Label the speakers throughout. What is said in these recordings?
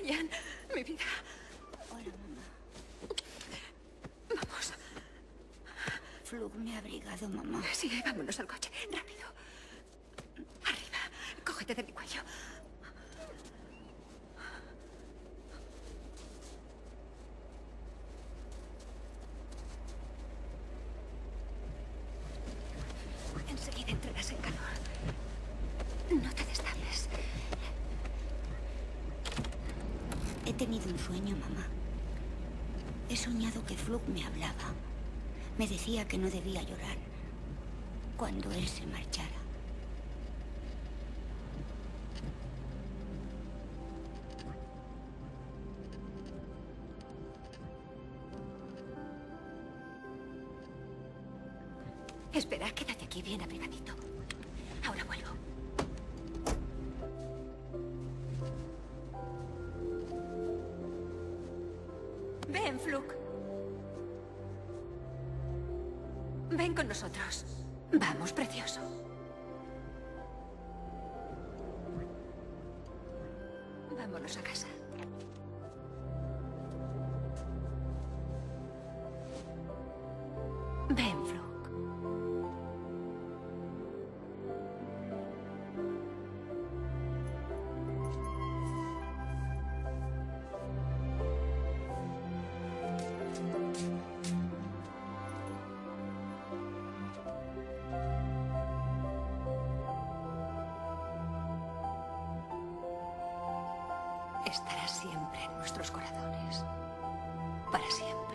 Speaker 1: Ryan, mi vida.
Speaker 2: Hola, mamá.
Speaker 1: Vamos.
Speaker 2: Flug me ha abrigado, mamá.
Speaker 1: Sí, vámonos al coche. Rápido. Arriba. Cógete de mi cuello. Enseguida entrarás en calor. No te destapes.
Speaker 2: He tenido un sueño, mamá. He soñado que Flug me hablaba. Me decía que no debía llorar cuando él se marchara.
Speaker 1: Espera, quédate aquí bien abrigadito. Ahora vuelvo. Ven, Flug. Ven con nosotros. Vamos, precioso. Vámonos a casa. Ven, Flug. Estará siempre en nuestros corazones. Para siempre.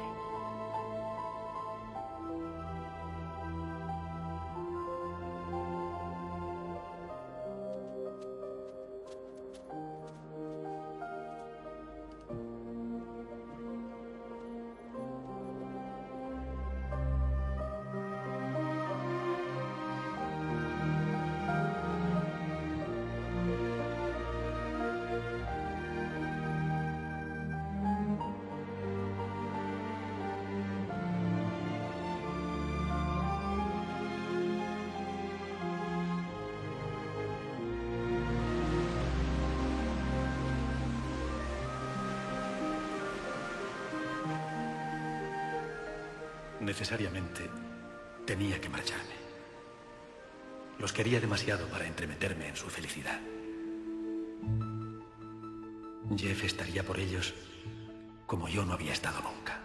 Speaker 3: Necesariamente tenía que marcharme. Los quería demasiado para entremeterme en su felicidad. Jeff estaría por ellos como yo no había estado nunca.